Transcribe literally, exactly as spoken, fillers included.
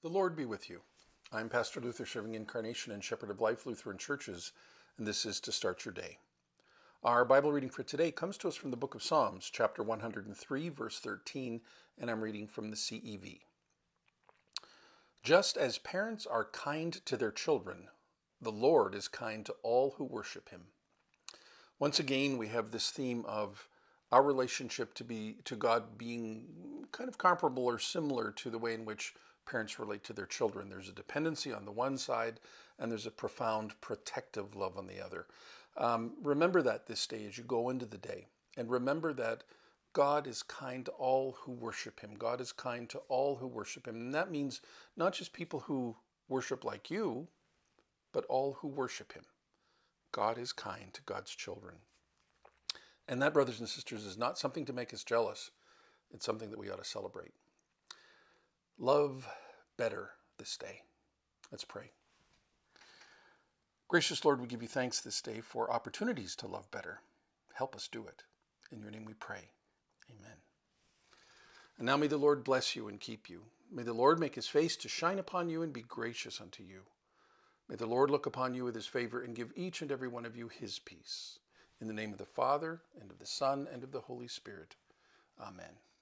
The Lord be with you. I'm Pastor Luther, serving Incarnation and Shepherd of Life Lutheran Churches, and this is To Start Your Day. Our Bible reading for today comes to us from the book of Psalms, chapter one hundred three, verse thirteen, and I'm reading from the C E V. Just as parents are kind to their children, the Lord is kind to all who worship him. Once again, we have this theme of our relationship to be to God being kind of comparable or similar to the way in which parents relate to their children. There's a dependency on the one side, and there's a profound protective love on the other. Um, remember that this day as you go into the day, and remember that God is kind to all who worship him. God is kind to all who worship him, and that means not just people who worship like you, but all who worship him. God is kind to God's children. And that, brothers and sisters, is not something to make us jealous. It's something that we ought to celebrate. Love better this day. Let's pray. Gracious Lord, we give you thanks this day for opportunities to love better. Help us do it. In your name we pray. Amen. And now may the Lord bless you and keep you. May the Lord make his face to shine upon you and be gracious unto you. May the Lord look upon you with his favor and give each and every one of you his peace. In the name of the Father, and of the Son, and of the Holy Spirit. Amen.